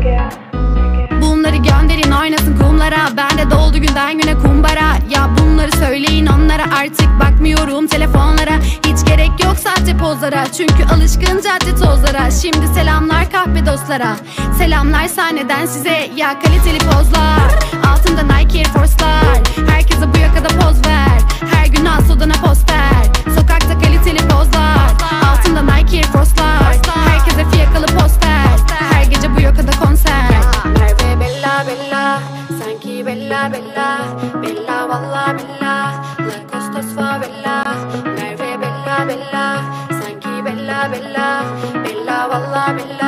Bunları gönderin oynasın kumlara, bende doldu günden güne kumbara. Ya bunları söyleyin onlara, artık bakmıyorum telefonlara. Hiç gerek yok sahte pozlara, çünkü alışkın cadde tozlara. Şimdi selamlar kahpe dostlara, selamlar sahneden size. Ya kaliteli pozlar, altında Nike Air Force'lar. Herkese bu yakada poz ver, her gün as odana poster. Sokakta kaliteli pozlar, altında Nike Air Force'lar. Herkese fiyakalı poster, her gece bu yakada konser. Merve bella bella, sanki bella bella, bella valla bella, la costos favela. Merve bella bella, sanki bella bella, bella valla bella.